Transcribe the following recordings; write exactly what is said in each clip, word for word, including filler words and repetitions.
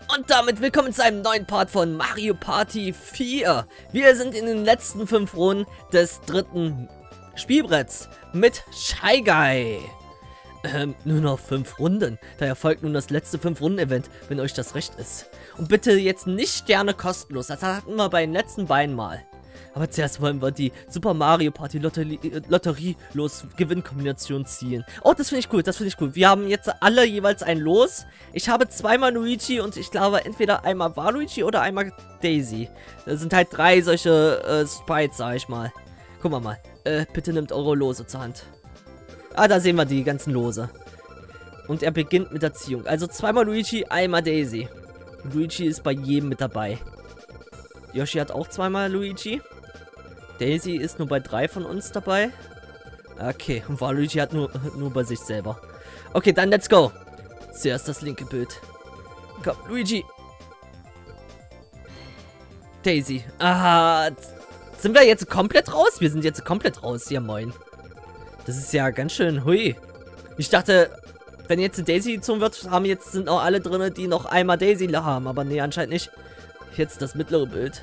Und damit willkommen zu einem neuen Part von Mario Party vier. Wir sind in den letzten fünf Runden des dritten Spielbretts mit Shy Guy. Ähm, nur noch fünf Runden. Daher folgt nun das letzte fünf Runden Event, wenn euch das recht ist. Und bitte jetzt nicht Sterne kostenlos. Das hatten wir bei den letzten beiden Mal. Aber zuerst wollen wir die Super Mario Party Lotterie, Lotterie Los Gewinnkombination ziehen. Oh, das finde ich cool, das finde ich cool. Wir haben jetzt alle jeweils ein Los. Ich habe zweimal Luigi und ich glaube entweder einmal Waluigi oder einmal Daisy. Das sind halt drei solche äh, Sprites, sag ich mal. Gucken wir mal. Äh, bitte nehmt eure Lose zur Hand. Ah, da sehen wir die ganzen Lose. Und er beginnt mit der Ziehung. Also zweimal Luigi, einmal Daisy. Luigi ist bei jedem mit dabei. Yoshi hat auch zweimal Luigi. Daisy ist nur bei drei von uns dabei. Okay, und Waluigi hat nur, nur bei sich selber. Okay, dann let's go. Zuerst das linke Bild. Komm, Luigi. Daisy. Ah, sind wir jetzt komplett raus? Wir sind jetzt komplett raus. Ja, moin. Das ist ja ganz schön, hui. Ich dachte, wenn jetzt Daisy gezogen wird, haben jetzt sind auch alle drin, die noch einmal Daisy haben. Aber nee, anscheinend nicht. Jetzt das mittlere Bild.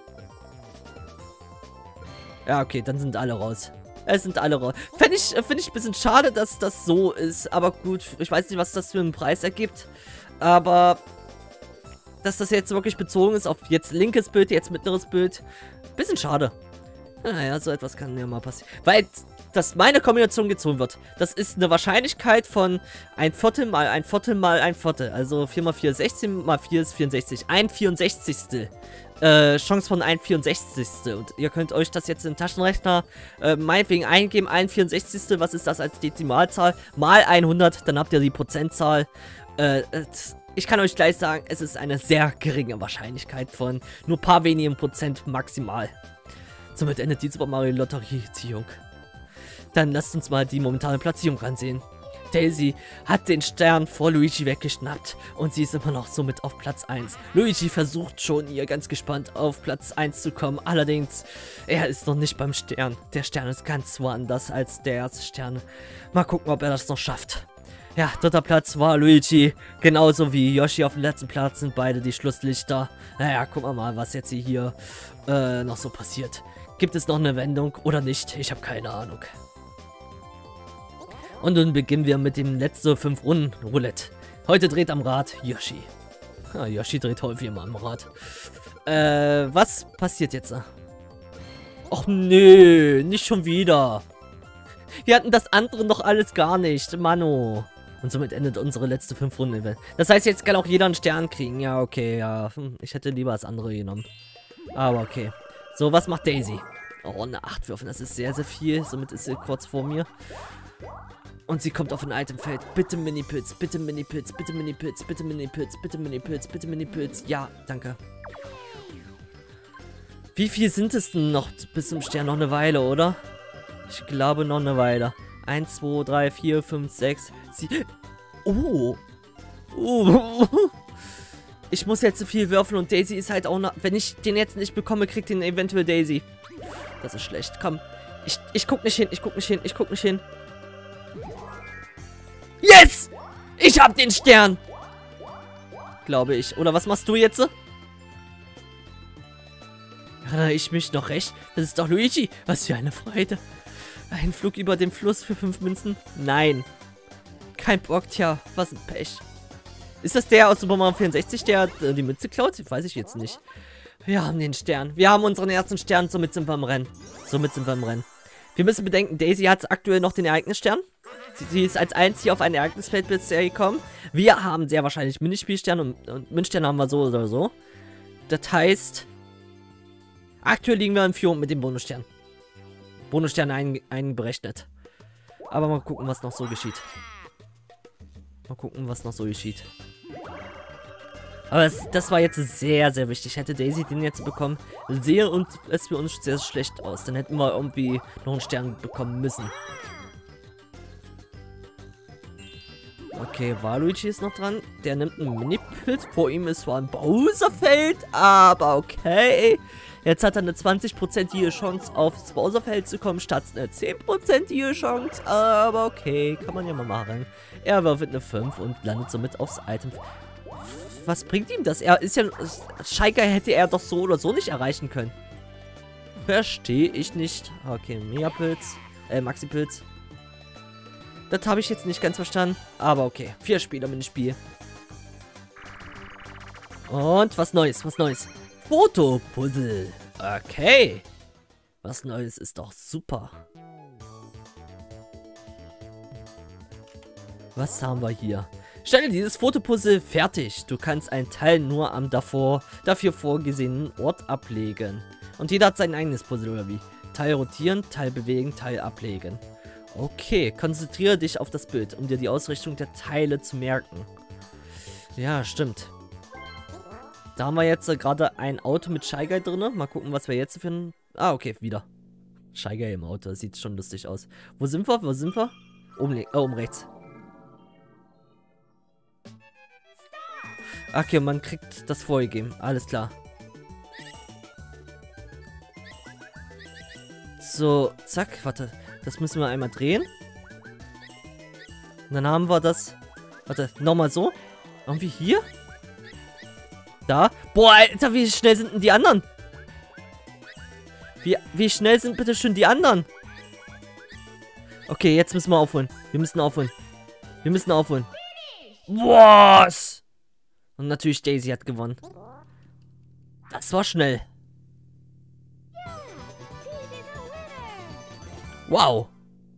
Ja, okay, dann sind alle raus. Es sind alle raus. Finde ich, find ich ein bisschen schade, dass das so ist. Aber gut, ich weiß nicht, was das für einen Preis ergibt. Aber dass das jetzt wirklich bezogen ist auf jetzt linkes Bild, jetzt mittleres Bild. Bisschen schade. Naja, so etwas kann ja mal passieren. Weil, dass meine Kombination gezogen wird, das ist eine Wahrscheinlichkeit von ein Viertel mal ein Viertel mal ein Viertel. Also vier mal vier ist sechzehn, mal vier ist vierundsechzig. Ein vierundsechzigstel. Äh, Chance von ein vierundsechzigstel. Und ihr könnt euch das jetzt im Taschenrechner äh, meinetwegen eingeben. Ein vierundsechzigstel, was ist das als Dezimalzahl? Mal hundert, dann habt ihr die Prozentzahl. Äh, ich kann euch gleich sagen, es ist eine sehr geringe Wahrscheinlichkeit von nur ein paar wenigen Prozent maximal. Somit endet die Super Mario Lotterie-Ziehung. Dann lasst uns mal die momentane Platzierung ansehen. Daisy hat den Stern vor Luigi weggeschnappt und sie ist immer noch somit auf Platz eins. Luigi versucht schon, ihr ganz gespannt auf Platz eins zu kommen. Allerdings, er ist noch nicht beim Stern. Der Stern ist ganz woanders als der erste Stern. Mal gucken, ob er das noch schafft. Ja, dritter Platz war Luigi. Genauso wie Yoshi auf dem letzten Platz sind beide die Schlusslichter. Naja, gucken wir mal, was jetzt hier äh, noch so passiert. Gibt es noch eine Wendung oder nicht? Ich habe keine Ahnung. Und nun beginnen wir mit dem letzten fünf Runden Roulette. Heute dreht am Rad Yoshi. Ah, Yoshi dreht häufig immer am Rad. Äh, was passiert jetzt? Och nö, nicht schon wieder. Wir hatten das andere noch alles gar nicht, Mano. Und somit endet unsere letzte fünf Runden Event. Das heißt, jetzt kann auch jeder einen Stern kriegen. Ja, okay, ja. Ich hätte lieber das andere genommen. Aber okay. So, was macht Daisy? Oh, eine acht würfeln, das ist sehr, sehr viel. Somit ist sie kurz vor mir. Und sie kommt auf ein Itemfeld. Bitte Mini-Pilz, bitte Mini-Pilz, bitte Mini-Pilz, bitte Mini-Pilz, bitte Mini-Pilz, bitte Mini-Pilz. Ja, danke. Wie viel sind es denn noch bis zum Stern? Noch eine Weile, oder? Ich glaube, noch eine Weile. eins, zwei, drei, vier, fünf, sechs, sieben. Oh. Oh. Ich muss jetzt zu viel würfeln und Daisy ist halt auch noch... Wenn ich den jetzt nicht bekomme, kriegt den eventuell Daisy. Das ist schlecht. Komm. Ich, ich guck nicht hin, ich guck nicht hin, ich guck nicht hin. Yes! Ich hab den Stern! Glaube ich. Oder was machst du jetzt? Erinnere ich mich noch recht? Das ist doch Luigi. Was für eine Freude. Ein Flug über den Fluss für fünf Münzen? Nein. Kein Bock, tja. Was ein Pech. Ist das der aus Super Mario vierundsechzig, der äh, die Mütze klaut? Weiß ich jetzt nicht. Wir haben den Stern. Wir haben unseren ersten Stern, somit sind wir im Rennen. Somit sind wir im Rennen. Wir müssen bedenken, Daisy hat aktuell noch den Ereignisstern. Sie, sie ist als einzige auf ein Ereignisfeld bisher gekommen. Wir haben sehr wahrscheinlich Minispielstern und, und Münzstern haben wir so oder so. Das heißt, aktuell liegen wir in Führung mit dem Bonusstern. Bonusstern ein, einberechnet. Aber mal gucken, was noch so geschieht. Mal gucken, was noch so geschieht. Aber das, das war jetzt sehr, sehr wichtig. Hätte Daisy den jetzt bekommen, sehe und es für uns sehr schlecht aus. Dann hätten wir irgendwie noch einen Stern bekommen müssen. Okay, Waluigi ist noch dran. Der nimmt einen Mini-Pilz. Vor ihm ist zwar ein Bowserfeld, aber okay. Jetzt hat er eine zwanzig-prozentige Chance, aufs Bowserfeld zu kommen, statt eine zehn-prozentige Chance. Aber okay, kann man ja mal machen. Er wirft eine fünf und landet somit aufs Item. was bringt ihm das? Er ist ja... Shy Guy hätte er doch so oder so nicht erreichen können. Verstehe ich nicht. Okay, Megapilz. Äh, Maxi-Pilz. Das habe ich jetzt nicht ganz verstanden. Aber okay. Vier Spieler mit dem Spiel. Und was Neues, was Neues. Fotopuzzle. Okay. Was Neues ist doch super. Was haben wir hier? Stelle dieses Fotopuzzle fertig. Du kannst einen Teil nur am davor, dafür vorgesehenen Ort ablegen. Und jeder hat sein eigenes Puzzle, oder wie? Teil rotieren, Teil bewegen, Teil ablegen. Okay, konzentriere dich auf das Bild, um dir die Ausrichtung der Teile zu merken. Ja, stimmt. Da haben wir jetzt äh, gerade ein Auto mit Shy Guy drin. Mal gucken, was wir jetzt finden. Ah, okay, wieder. Shy Guy im Auto, das sieht schon lustig aus. Wo sind wir? Wo sind wir? Oben, oh, oben rechts. Okay, man kriegt das vorgegeben. Alles klar. So, zack, warte. Das müssen wir einmal drehen. Und dann haben wir das... Warte, nochmal so. Irgendwie hier? Da. Boah, Alter, wie schnell sind denn die anderen? Wie, wie schnell sind bitte schön die anderen? Okay, jetzt müssen wir aufholen. Wir müssen aufholen. Wir müssen aufholen. Was? Und natürlich Daisy hat gewonnen. Das war schnell. Wow.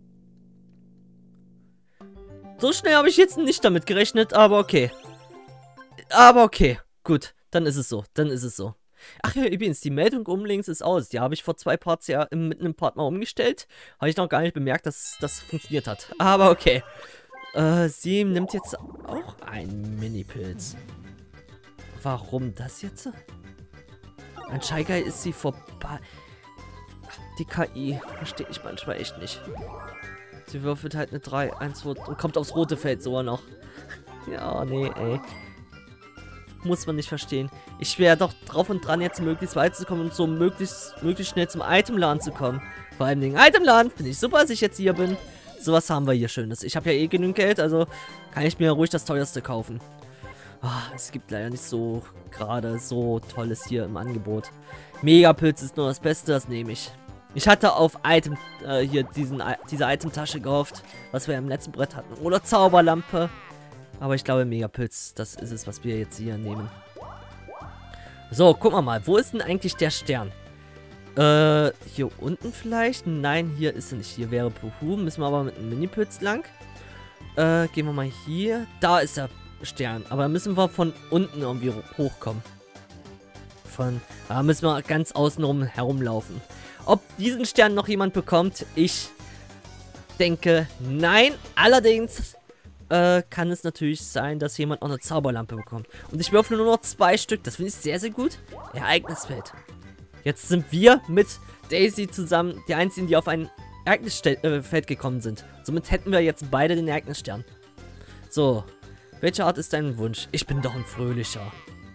So schnell habe ich jetzt nicht damit gerechnet, aber okay. Aber okay. Gut, dann ist es so. Dann ist es so. Ach ja, übrigens, die Meldung oben links ist aus. Die habe ich vor zwei Parts ja mit einem Part mal umgestellt. Habe ich noch gar nicht bemerkt, dass das funktioniert hat. Aber okay. Äh, sie nimmt jetzt auch einen Mini-Pilz. Warum das jetzt? An Shy Guy ist sie vorbei. Die K I verstehe ich manchmal echt nicht. Sie würfelt halt eine drei, eins, zwei und kommt aufs rote Feld sogar noch. Ja, nee, ey. Muss man nicht verstehen. Ich wäre doch drauf und dran, jetzt möglichst weit zu kommen und so möglichst, möglichst schnell zum Itemladen zu kommen. Vor allem den Itemladen finde ich super, dass ich jetzt hier bin. Sowas haben wir hier Schönes. Ich habe ja eh genügend Geld, also kann ich mir ruhig das teuerste kaufen. Oh, es gibt leider nicht so gerade so Tolles hier im Angebot. Megapilz ist nur das Beste, das nehme ich. Ich hatte auf Item, äh, hier diesen, diese Itemtasche gehofft, was wir im letzten Brett hatten. Oder Zauberlampe. Aber ich glaube, Megapilz, das ist es, was wir jetzt hier nehmen. So, gucken wir mal. Wo ist denn eigentlich der Stern? Äh, hier unten vielleicht? Nein, hier ist er nicht. Hier wäre Puhu. Müssen wir aber mit einem Mini-Pilz lang. Äh, gehen wir mal hier. Da ist der Stern. Aber da müssen wir von unten irgendwie hochkommen. Von, da müssen wir ganz außenrum herumlaufen. Ob diesen Stern noch jemand bekommt, ich denke, nein. Allerdings äh, kann es natürlich sein, dass jemand auch eine Zauberlampe bekommt. Und ich würfel nur noch zwei Stück. Das finde ich sehr, sehr gut. Ereignisfeld. Jetzt sind wir mit Daisy zusammen die Einzigen, die auf ein Ereignisfeld gekommen sind. Somit hätten wir jetzt beide den Ereignisstern. So. Welche Art ist dein Wunsch? Ich bin doch ein fröhlicher.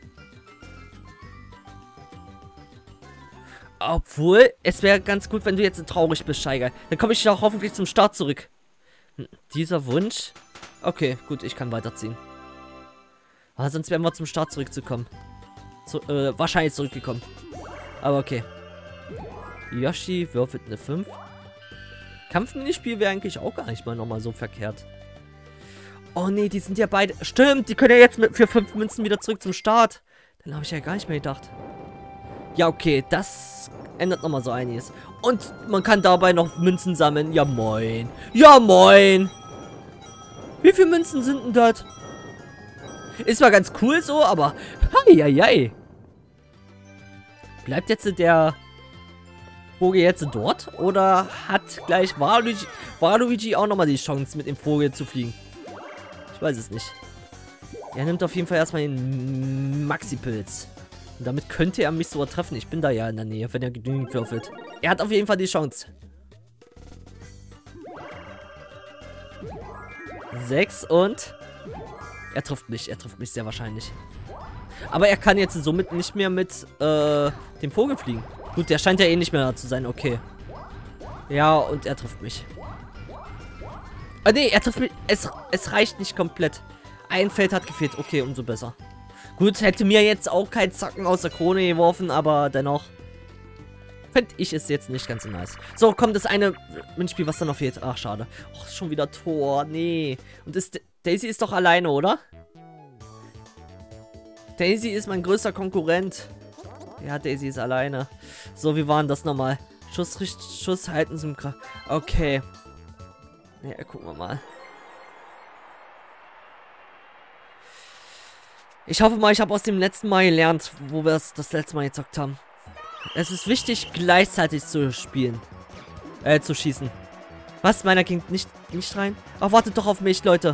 Obwohl, es wäre ganz gut, wenn du jetzt traurig bist, Shy Guy. Dann komme ich doch hoffentlich zum Start zurück. Hm, dieser Wunsch? Okay, gut, ich kann weiterziehen. Aber sonst wären wir zum Start zurückzukommen. Zu, äh, wahrscheinlich zurückgekommen. Aber okay. Yoshi würfelt eine fünf. Kampfminispiel wäre eigentlich auch gar nicht mal nochmal so verkehrt. Oh nee, die sind ja beide... Stimmt, die können ja jetzt mit, für fünf Münzen wieder zurück zum Start. Dann habe ich ja gar nicht mehr gedacht. Ja, okay, das ändert nochmal so einiges. Und man kann dabei noch Münzen sammeln. Ja, moin. Ja, moin. Wie viele Münzen sind denn das? Ist zwar ganz cool so, aber... Heieiei. Bleibt jetzt der Vogel jetzt dort? Oder hat gleich Waluigi, Waluigi auch nochmal die Chance, mit dem Vogel zu fliegen? Ich weiß es nicht. Er nimmt auf jeden Fall erstmal den Maxi-Pilz. Und damit könnte er mich sogar treffen. Ich bin da ja in der Nähe, wenn er genügend würfelt. Er hat auf jeden Fall die Chance. Sechs und... Er trifft mich. Er trifft mich sehr wahrscheinlich. Aber er kann jetzt somit nicht mehr mit äh, dem Vogel fliegen. Gut, der scheint ja eh nicht mehr da zu sein. Okay. Ja, und er trifft mich. Ah, nee, er trifft mich. Es, es reicht nicht komplett. Ein Feld hat gefehlt. Okay, umso besser. Gut, hätte mir jetzt auch kein Zacken aus der Krone geworfen, aber dennoch finde ich es jetzt nicht ganz so nice. So, kommt das eine Minispiel, was da noch fehlt. Ach, schade. Och, schon wieder Tor. Nee. Und ist, Daisy ist doch alleine, oder? Daisy ist mein größter Konkurrent. Ja, Daisy ist alleine. So, wie war denn das nochmal? Schuss, Schuss halten zum Kraft. Okay. Ja, gucken wir mal. Ich hoffe mal, ich habe aus dem letzten Mal gelernt, wo wir es das letzte Mal gezockt haben. Es ist wichtig, gleichzeitig zu spielen. Äh, zu schießen. Was? Meiner ging nicht, nicht rein? Ach, wartet doch auf mich, Leute.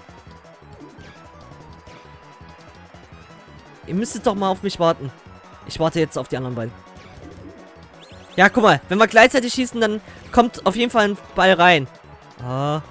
Ihr müsstet doch mal auf mich warten. Ich warte jetzt auf die anderen beiden. Ja, guck mal. Wenn wir gleichzeitig schießen, dann kommt auf jeden Fall ein Ball rein. Ah.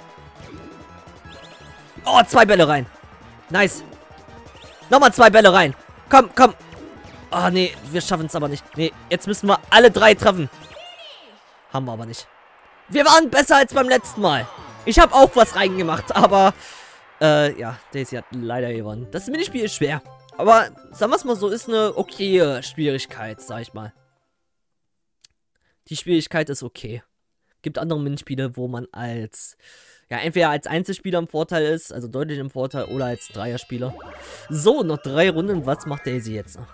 Oh, zwei Bälle rein. Nice. Nochmal zwei Bälle rein. Komm, komm. Ah, oh, nee. Wir schaffen es aber nicht. Nee, jetzt müssen wir alle drei treffen. Haben wir aber nicht. Wir waren besser als beim letzten Mal. Ich habe auch was reingemacht, aber... Äh, ja. Daisy hat leider gewonnen. Das Minispiel ist schwer. Aber, sagen wir es mal so, ist eine okaye Schwierigkeit, sag ich mal. Die Schwierigkeit ist okay. Gibt andere Minispiele, wo man als... Ja, entweder als Einzelspieler im Vorteil ist, also deutlich im Vorteil, oder als Dreierspieler. So, noch drei Runden. Was macht Daisy jetzt noch?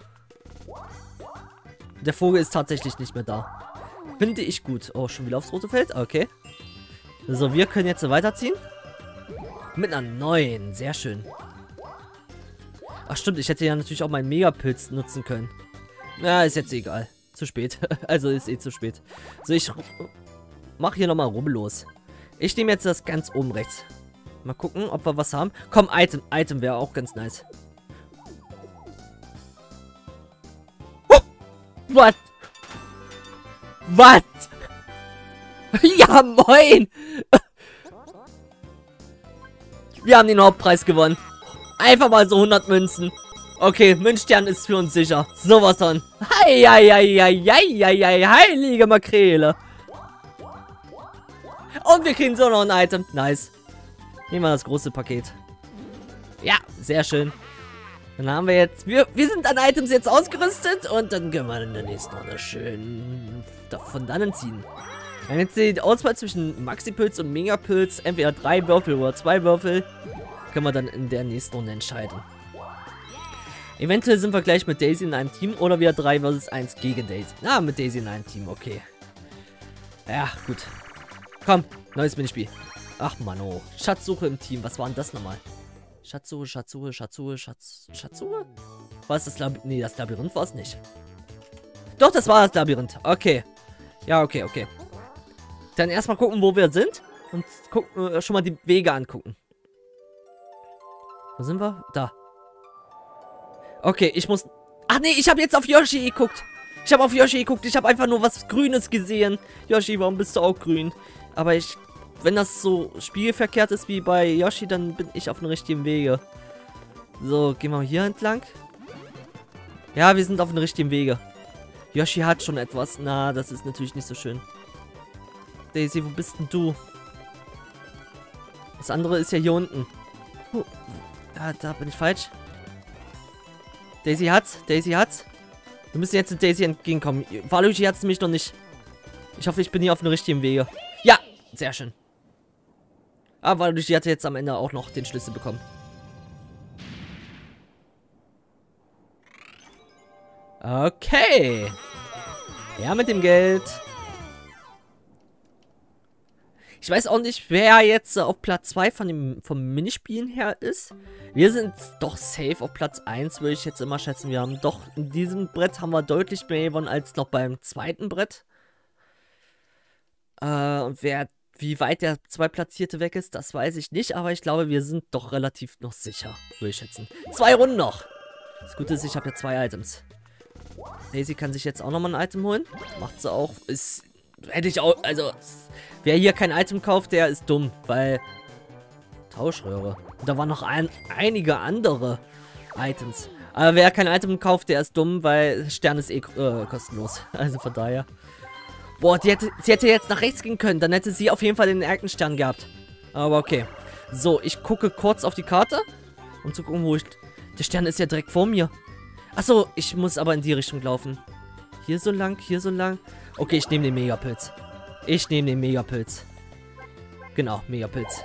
Der Vogel ist tatsächlich nicht mehr da. Finde ich gut. Oh, schon wieder aufs rote Feld? Okay. So, wir können jetzt weiterziehen. Mit einer neuen. Sehr schön. Ach stimmt, ich hätte ja natürlich auch meinen Megapilz nutzen können. Ja, ist jetzt egal. Zu spät. Also ist eh zu spät. So, ich mach hier nochmal rubbellos. Ich nehme jetzt das ganz oben rechts. Mal gucken, ob wir was haben. Komm, Item. Item wäre auch ganz nice. Oh! Was? Was? Ja, moin! Wir haben den Hauptpreis gewonnen. Einfach mal so hundert Münzen. Okay, Münzstern ist für uns sicher. Sowas von. Hei, hei, hei, hei, hei, hei, heilige Makrele. Und wir kriegen so noch ein Item. Nice. Nehmen wir das große Paket. Ja, sehr schön. Dann haben wir jetzt... Wir, wir sind an Items jetzt ausgerüstet. Und dann können wir in der nächsten Runde schön davon dann ziehen. Wir haben jetzt die Auswahl zwischen Maxi-Pilz und Megapilz. Entweder drei Würfel oder zwei Würfel. Können wir dann in der nächsten Runde entscheiden. Eventuell sind wir gleich mit Daisy in einem Team. Oder wir drei versus eins gegen Daisy. Ah, mit Daisy in einem Team. Okay. Ja, gut. Komm, neues Minispiel. Ach, Mann, oh. Schatzsuche im Team. Was war denn das nochmal? Schatzsuche, Schatzsuche, Schatzsuche, Schatz... Schatzsuche? War es das Labyrinth? Nee, das Labyrinth war es nicht. Doch, das war das Labyrinth. Okay. Ja, okay, okay. Dann erstmal gucken, wo wir sind. Und gucken, äh, schon mal die Wege angucken. Wo sind wir? Da. Okay, ich muss... Ach nee, ich habe jetzt auf Yoshi geguckt. Ich habe auf Yoshi geguckt. Ich habe einfach nur was Grünes gesehen. Yoshi, warum bist du auch grün? Aber ich... Wenn das so spiegelverkehrt ist wie bei Yoshi, dann bin ich auf dem richtigen Wege. So, gehen wir hier entlang. Ja, wir sind auf dem richtigen Wege. Yoshi hat schon etwas. Na, das ist natürlich nicht so schön. Daisy, wo bist denn du? Das andere ist ja hier unten. Oh, da, da bin ich falsch. Daisy hat's. Daisy hat's. Wir müssen jetzt Daisy entgegenkommen. Waluigi hat's nämlich noch nicht. Ich hoffe, ich bin hier auf dem richtigen Wege. Ja, sehr schön. Aber Waluigi hatte jetzt am Ende auch noch den Schlüssel bekommen. Okay. Ja, mit dem Geld. Ich weiß auch nicht, wer jetzt auf Platz zwei von dem, vom Minispielen her ist. Wir sind doch safe auf Platz eins, würde ich jetzt immer schätzen. Wir haben doch in diesem Brett haben wir deutlich mehr gewonnen als noch beim zweiten Brett. Äh, und wer, wie weit der Zweitplatzierte weg ist, das weiß ich nicht. Aber ich glaube, wir sind doch relativ noch sicher, würde ich schätzen. Zwei Runden noch. Das Gute ist, ich habe ja zwei Items. Daisy kann sich jetzt auch nochmal ein Item holen. Macht sie auch. Ist... Hätte ich auch, also, wer hier kein Item kauft, der ist dumm, weil Tauschröhre. Und da waren noch ein, einige andere Items. Aber wer kein Item kauft, der ist dumm, weil Stern ist eh äh, kostenlos. Also von daher. Boah, die hätte, sie hätte jetzt nach rechts gehen können, dann hätte sie auf jeden Fall den Erkenstern gehabt. Aber okay. So, ich gucke kurz auf die Karte, um zu gucken, wo ich... Der Stern ist ja direkt vor mir. Achso, ich muss aber in die Richtung laufen. Hier so lang, hier so lang. Okay, ich nehme den Megapilz. Ich nehme den Megapilz. Genau, Megapilz.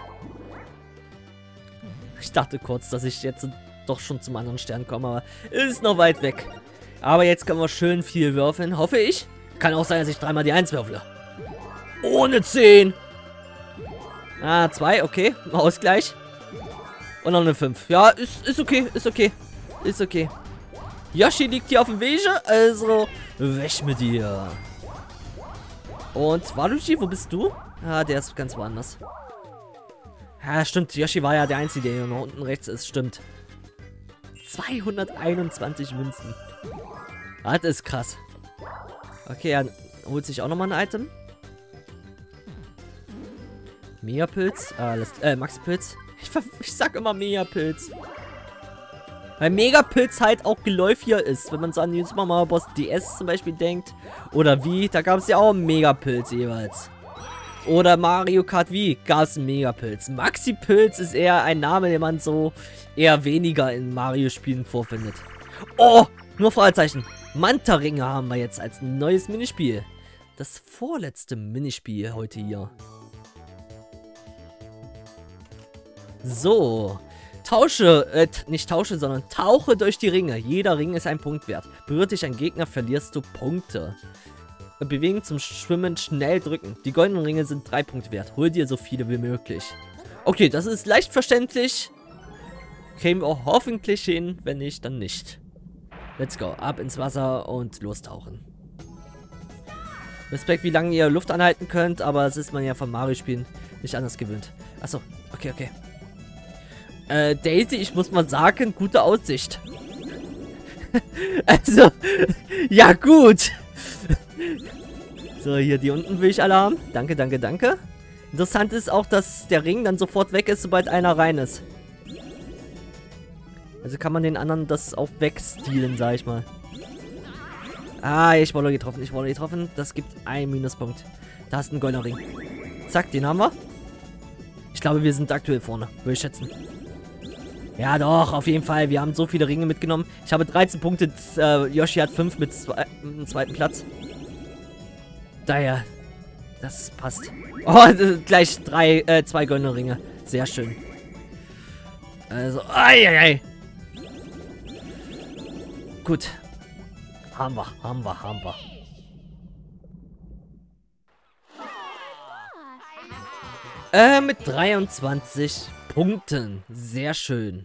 Ich dachte kurz, dass ich jetzt doch schon zum anderen Stern komme, aber ist noch weit weg. Aber jetzt können wir schön viel würfeln, hoffe ich. Kann auch sein, dass ich dreimal die eins würfle. Ohne zehn. Ah, zwei, okay. Ausgleich. Und noch eine fünf. Ja, ist, ist okay, ist okay. Ist okay. Yoshi liegt hier auf dem Wege, also weg mit dir. Und Waluigi, wo bist du? Ah, der ist ganz woanders. Ja, stimmt. Yoshi war ja der Einzige, der hier noch unten rechts ist. Stimmt. zweihunderteinundzwanzig Münzen. Das ist krass. Okay, er holt sich auch nochmal ein Item. Megapilz. Äh, äh Maxipilz. Ich, ich sag immer Megapilz. Weil Megapilz halt auch geläufiger ist. Wenn man so an den Super Mario Bros. D S zum Beispiel denkt. Oder wie, da gab es ja auch einen Megapilz jeweils. Oder Mario Kart Wii gab es einen Megapilz. Maxipilz ist eher ein Name, den man so eher weniger in Mario-Spielen vorfindet. Oh, nur Fragezeichen. Manta-Ringe haben wir jetzt als neues Minispiel. Das vorletzte Minispiel heute hier. So. Tausche, äh, nicht tausche, sondern tauche durch die Ringe. Jeder Ring ist ein Punkt wert. Berührt dich ein Gegner, verlierst du Punkte. Bewegen zum Schwimmen, schnell drücken. Die goldenen Ringe sind drei Punkte wert. Hol dir so viele wie möglich. Okay, das ist leicht verständlich. Kämen wir hoffentlich hin. Wenn nicht, dann nicht. Let's go. Ab ins Wasser und lostauchen. Respekt, wie lange ihr Luft anhalten könnt, aber das ist man ja von Mario-Spielen nicht anders gewöhnt. Achso, okay, okay. Äh, Daisy, ich muss mal sagen, gute Aussicht. Also, ja gut. So, hier, die unten will ich alle haben. Danke, danke, danke. Interessant ist auch, dass der Ring dann sofort weg ist, sobald einer rein ist. Also kann man den anderen das auch wegstealen, sag ich mal. Ah, ich wurde getroffen, ich wurde getroffen. Das gibt einen Minuspunkt. Da ist ein goldener Ring. Zack, den haben wir. Ich glaube, wir sind aktuell vorne, würde ich schätzen. Ja, doch, auf jeden Fall. Wir haben so viele Ringe mitgenommen. Ich habe dreizehn Punkte. Äh, Yoshi hat fünf mit zwei, dem zweiten Platz. Daher, das passt. Oh, gleich drei, äh, zwei goldene Ringe. Sehr schön. Also, ai, ai, ai. Gut. Haben wir, haben wir, haben wir. Äh, mit dreiundzwanzig Punkten. Sehr schön.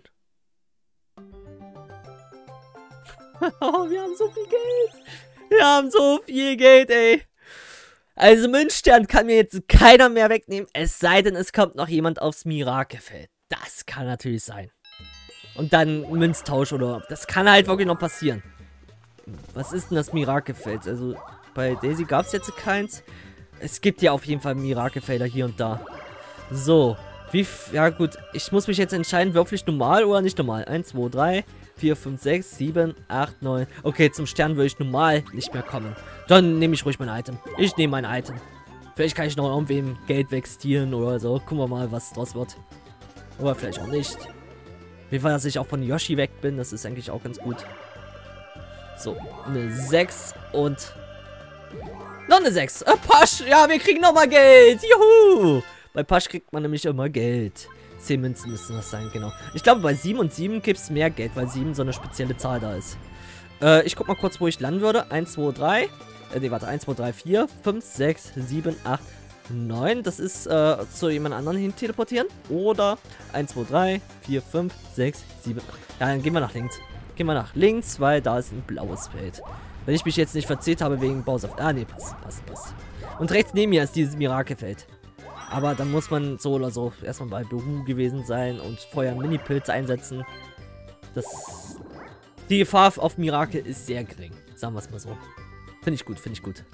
Oh, wir haben so viel Geld. Wir haben so viel Geld, ey. Also Münzstern kann mir jetzt keiner mehr wegnehmen, es sei denn, es kommt noch jemand aufs Mirakelfeld. Das kann natürlich sein. Und dann Münztausch oder... Das kann halt wirklich noch passieren. Was ist denn das Mirakelfeld? Also bei Daisy gab es jetzt keins. Es gibt ja auf jeden Fall Mirakelfelder hier und da. So. Wie... Ja gut, ich muss mich jetzt entscheiden, würfel ich normal oder nicht normal. eins, zwei, drei, vier, fünf, sechs, sieben, acht, neun. Okay, zum Stern würde ich normal nicht mehr kommen. Dann nehme ich ruhig mein Item. Ich nehme mein Item. Vielleicht kann ich noch irgendwem Geld wegstehlen oder so. Gucken wir mal, was draus wird. Oder vielleicht auch nicht. Wie war, dass ich auch von Yoshi weg bin. Das ist eigentlich auch ganz gut. So, eine sechs und... Noch eine sechs. Äh, Pasch. Ja, wir kriegen nochmal Geld. Juhu. Bei Pasch kriegt man nämlich immer Geld. zehn Münzen müssen das sein, genau. Ich glaube, bei sieben und sieben gibt es mehr Geld, weil sieben so eine spezielle Zahl da ist. Äh, ich guck mal kurz, wo ich landen würde. eins, zwei, drei. Äh, nee, warte. eins, zwei, drei, vier, fünf, sechs, sieben, acht, neun. Das ist äh, zu jemand anderen hin teleportieren. Oder eins, zwei, drei, vier, fünf, sechs, sieben, acht. Ja, dann gehen wir nach links. Gehen wir nach links, weil da ist ein blaues Feld. Wenn ich mich jetzt nicht verzählt habe wegen Bowser. Ah, nee, passt, passt, passt. Und rechts neben mir ist dieses Mirakelfeld. Aber dann muss man so oder so erstmal bei Beru gewesen sein und vorher einen Mini-Pilz einsetzen. Das... Die Gefahr auf Mirakel ist sehr gering. Sagen wir es mal so. Finde ich gut, finde ich gut.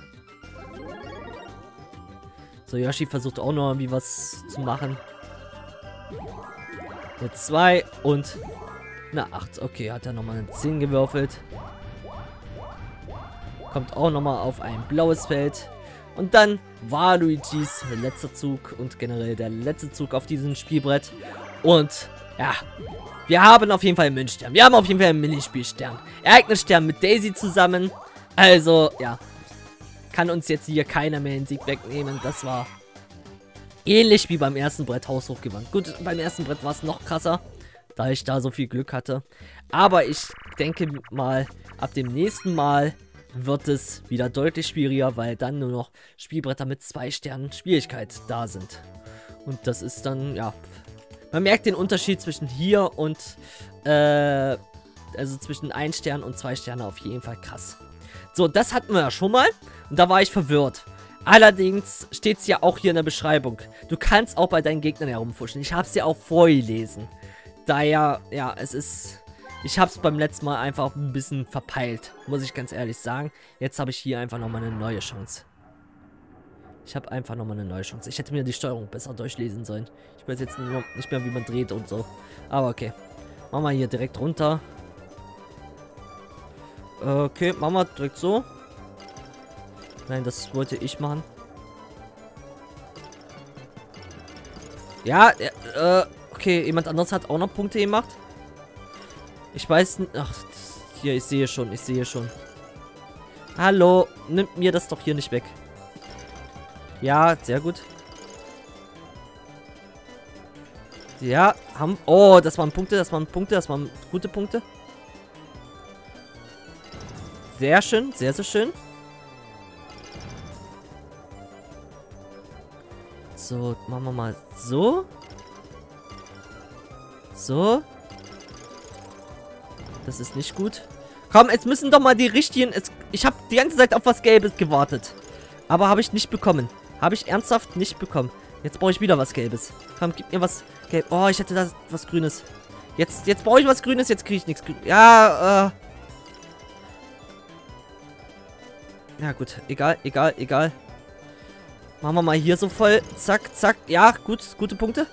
So, Yoshi versucht auch noch irgendwie was zu machen. Eine zwei und eine acht. Okay, hat er nochmal eine zehn gewürfelt. Kommt auch nochmal auf ein blaues Feld. Und dann Waluigis letzter Zug und generell der letzte Zug auf diesem Spielbrett. Und Ja. Wir haben auf jeden Fall einen Münzstern. Wir haben auf jeden Fall einen Minispielstern. Ereignisstern mit Daisy zusammen. Also, ja. Kann uns jetzt hier keiner mehr den Sieg wegnehmen. Das war ähnlich wie beim ersten Brett haushoch gewonnen. Gut, beim ersten Brett war es noch krasser, da ich da so viel Glück hatte. Aber ich denke mal, ab dem nächsten Mal wird es wieder deutlich schwieriger, weil dann nur noch Spielbretter mit zwei Sternen Schwierigkeit da sind. Und das ist dann, ja... Man merkt den Unterschied zwischen hier und, äh, also zwischen ein Stern und zwei Sterne auf jeden Fall krass. So, das hatten wir ja schon mal und da war ich verwirrt. Allerdings steht es ja auch hier in der Beschreibung. Du kannst auch bei deinen Gegnern herumfuschen. Ich habe es ja auch vorgelesen. Daher, ja, es ist... Ich habe es beim letzten Mal einfach ein bisschen verpeilt, muss ich ganz ehrlich sagen. Jetzt habe ich hier einfach nochmal eine neue Chance. Ich habe einfach nochmal eine neue Chance. Ich hätte mir die Steuerung besser durchlesen sollen. Ich weiß jetzt nur nicht mehr, wie man dreht und so. Aber okay. Machen wir hier direkt runter. Okay, machen wir direkt so. Nein, das wollte ich machen. Ja, äh, okay, jemand anderes hat auch noch Punkte gemacht. Ich weiß nicht. Ach, hier, ich sehe schon, ich sehe schon. Hallo, nimmt mir das doch hier nicht weg. Ja, sehr gut. Ja, haben... Oh, das waren Punkte, das waren Punkte, das waren gute Punkte. Sehr schön, sehr, sehr schön. So, machen wir mal so. So. Das ist nicht gut. Komm, jetzt müssen doch mal die richtigen... Es, ich habe die ganze Zeit auf was Gelbes gewartet. Aber habe ich nicht bekommen. Habe ich ernsthaft nicht bekommen. Jetzt brauche ich wieder was Gelbes. Komm, gib mir was Gelb. Oh, ich hätte da was Grünes. Jetzt, jetzt brauche ich was Grünes, jetzt kriege ich nichts Grünes. Ja, äh. Ja, gut. Egal, egal, egal. Machen wir mal hier so voll. Zack, zack. Ja, gut. Gute Punkte.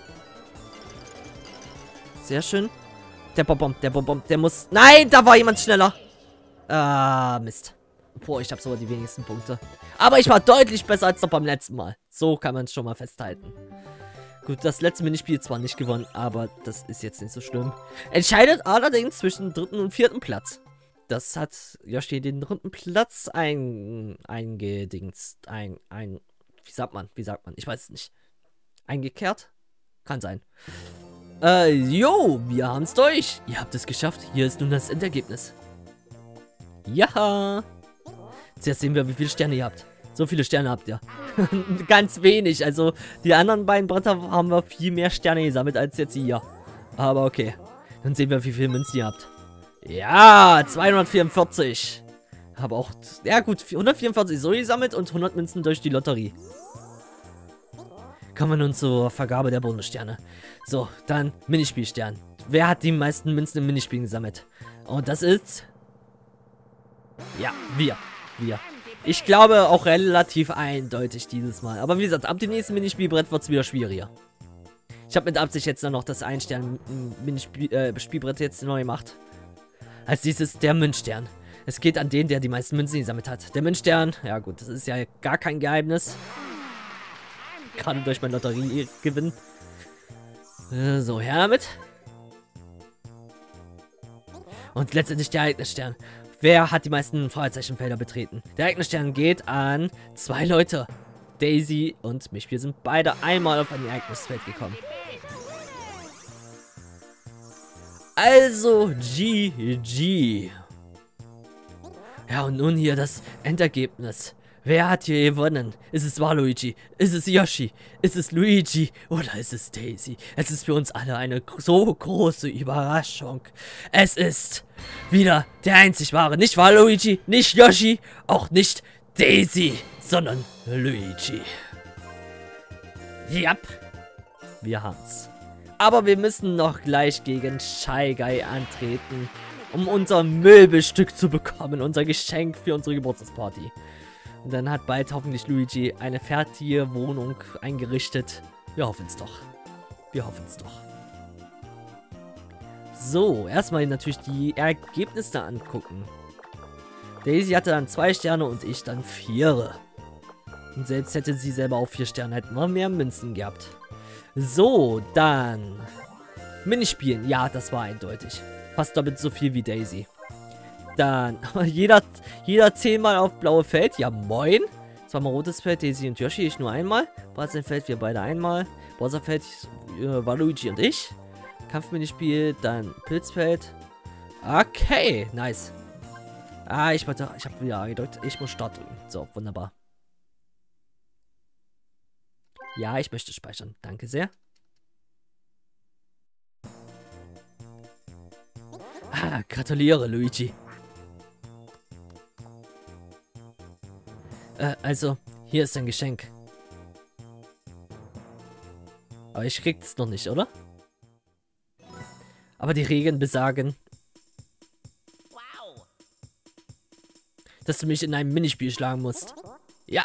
Sehr schön. Der Bonbon, der Bonbon, der muss... Nein, da war jemand schneller. Ah, Mist. Boah, ich habe sogar die wenigsten Punkte. Aber ich war deutlich besser als noch beim letzten Mal. So kann man es schon mal festhalten. Gut, das letzte Minispiel zwar nicht gewonnen, aber das ist jetzt nicht so schlimm. Entscheidet allerdings zwischen dritten und vierten Platz. Das hat Yoshi den dritten Platz ein, eingedingst. Ein, ein, wie sagt man? Wie sagt man? Ich weiß es nicht. Eingekehrt? Kann sein. Äh, jo, wir haben es durch. Ihr habt es geschafft. Hier ist nun das Endergebnis. Ja. Zuerst sehen wir, wie viele Sterne ihr habt. So viele Sterne habt ihr. Ganz wenig. Also, die anderen beiden Bretter haben wir viel mehr Sterne gesammelt als jetzt hier. Aber okay. Dann sehen wir, wie viele Münzen ihr habt. Ja, zweihundertvierundvierzig. Habe auch, ja gut, hundertvierundvierzig so gesammelt und hundert Münzen durch die Lotterie. Kommen wir nun zur Vergabe der Bonussterne. So, dann Minispielstern. Wer hat die meisten Münzen im Minispiel gesammelt? Und das ist... Ja, wir. Wir. Ich glaube auch relativ eindeutig dieses Mal. Aber wie gesagt, ab dem nächsten Minispielbrett wird es wieder schwieriger. Ich habe mit Absicht jetzt noch das Ein-Stern-Spielbrett äh, jetzt neu gemacht. Als dieses der Münzstern. Es geht an den, der die meisten Münzen gesammelt hat. Der Münzstern, ja gut, das ist ja gar kein Geheimnis. Gerade durch mein Lotteriegewinn. Äh, so, her damit. Und letztendlich der Ereignisstern. Wer hat die meisten Fragezeichenfelder betreten? Der Ereignisstern geht an zwei Leute. Daisy und mich. Wir sind beide einmal auf ein Ereignisfeld gekommen. Also, G G. Ja, und nun hier das Endergebnis. Wer hat hier gewonnen? Ist es Waluigi? Ist es Yoshi? Ist es Luigi? Oder ist es Daisy? Es ist für uns alle eine so große Überraschung. Es ist wieder der einzig wahre. Nicht Waluigi, nicht Yoshi, auch nicht Daisy, sondern Luigi. Jap, wir haben's. Aber wir müssen noch gleich gegen Shy Guy antreten, um unser Möbelstück zu bekommen. Unser Geschenk für unsere Geburtstagsparty. Und dann hat bald hoffentlich Luigi eine fertige Wohnung eingerichtet. Wir hoffen es doch. Wir hoffen es doch. So, erstmal natürlich die Ergebnisse angucken. Daisy hatte dann zwei Sterne und ich dann vier. Und selbst hätte sie selber auch vier Sterne, hätten wir mehr Münzen gehabt. So, dann Minispielen. Ja, das war eindeutig. Fast doppelt so viel wie Daisy. Dann jeder, jeder zehnmal auf blaue Feld. Ja, moin. Zweimal rotes Feld, Daisy und Yoshi. Ich nur einmal. Feld, wir beide einmal. Bowserfeld, äh, Waluigi und ich. Kampfminispiel, dann Pilzfeld. Okay, nice. Ah, ich wollte, ich habe wieder angedeutet, ich muss Start drücken. So, wunderbar. Ja, ich möchte speichern. Danke sehr. Ah, gratuliere, Luigi. Äh, also, hier ist ein Geschenk. Aber ich krieg's noch nicht, oder? Aber die Regeln besagen, dass du mich in einem Minispiel schlagen musst. Ja.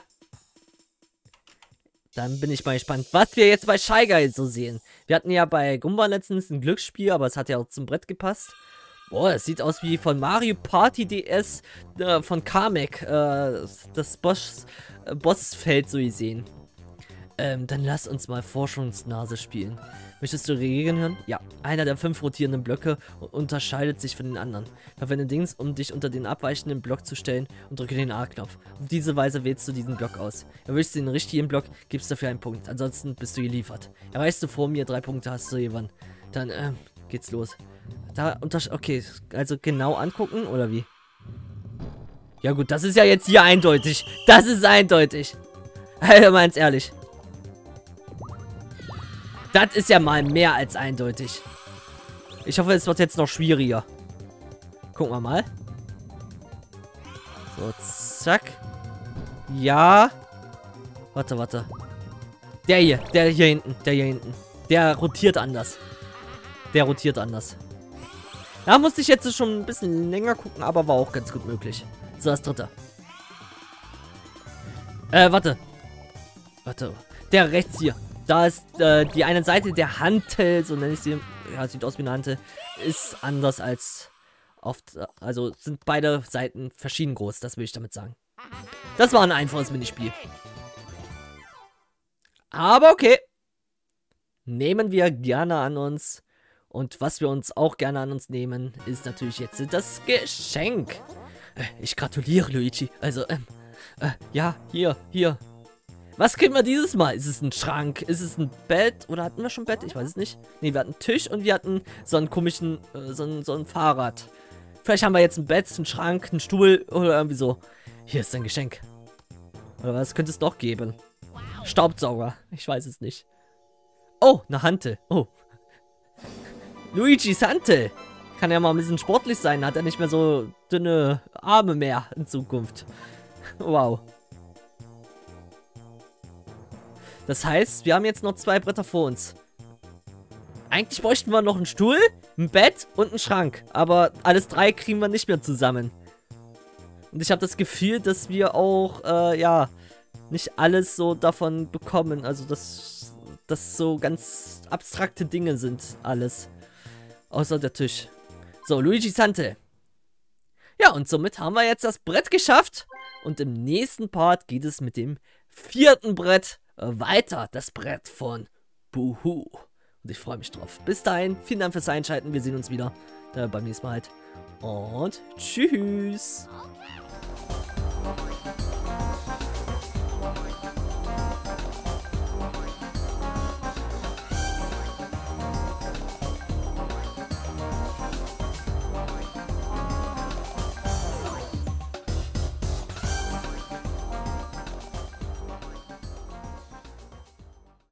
Dann bin ich mal gespannt, was wir jetzt bei Shy Guy so sehen. Wir hatten ja bei Gumba letztens ein Glücksspiel, aber es hat ja auch zum Brett gepasst. Boah, das sieht aus wie von Mario Party D S äh, von Kamek. Äh, das Boss, äh, Bossfeld so gesehen. Ähm, dann lass uns mal Forschungsnase spielen. Möchtest du Regeln hören? Ja. Einer der fünf rotierenden Blöcke unterscheidet sich von den anderen. Verwende Dings, um dich unter den abweichenden Block zu stellen und drücke den A-Knopf. Auf diese Weise wählst du diesen Block aus. Erwischst du den richtigen Block, gibst dafür einen Punkt. Ansonsten bist du geliefert. Erreichst du vor mir drei Punkte, hast du gewonnen. Dann, ähm, geht's los. Da untersch... Okay, also genau angucken, oder wie? Ja gut, das ist ja jetzt hier eindeutig. Das ist eindeutig. Also, meins ehrlich. Das ist ja mal mehr als eindeutig. Ich hoffe, es wird jetzt noch schwieriger. Gucken wir mal. So, zack. Ja. Warte, warte. Der hier, der hier hinten, der hier hinten. Der rotiert anders. Der rotiert anders. Da musste ich jetzt schon ein bisschen länger gucken, aber war auch ganz gut möglich. So, das dritte. Äh, warte. Warte. Der rechts hier. Da ist äh, die eine Seite der Hantel, so nenne ich sie, ja, sieht aus wie eine Hantel, ist anders als oft, also sind beide Seiten verschieden groß, das will ich damit sagen. Das war ein einfaches Minispiel. Aber okay. Nehmen wir gerne an uns. Und was wir uns auch gerne an uns nehmen, ist natürlich jetzt das Geschenk. Ich gratuliere, Luigi. Also, ähm, äh, ja, hier, hier. Was kriegen wir dieses Mal? Ist es ein Schrank? Ist es ein Bett? Oder hatten wir schon ein Bett? Ich weiß es nicht. Ne, wir hatten einen Tisch und wir hatten so einen komischen, äh, so, ein, so ein Fahrrad. Vielleicht haben wir jetzt ein Bett, einen Schrank, einen Stuhl oder irgendwie so. Hier ist ein Geschenk. Oder was könnte es noch geben? Staubsauger. Ich weiß es nicht. Oh, eine Hantel. Oh. Luigis Hantel. Kann ja mal ein bisschen sportlich sein. Hat er nicht mehr so dünne Arme mehr in Zukunft. Wow. Das heißt, wir haben jetzt noch zwei Bretter vor uns. Eigentlich bräuchten wir noch einen Stuhl, ein Bett und einen Schrank. Aber alles drei kriegen wir nicht mehr zusammen. Und ich habe das Gefühl, dass wir auch, äh, ja, nicht alles so davon bekommen. Also, dass das so ganz abstrakte Dinge sind, alles. Außer der Tisch. So, Luigis Hantel. Ja, und somit haben wir jetzt das Brett geschafft. Und im nächsten Part geht es mit dem vierten Brett weiter, das Brett von Buhu. Und ich freue mich drauf. Bis dahin, vielen Dank fürs Einschalten. Wir sehen uns wieder äh, beim nächsten Mal halt. Und tschüss.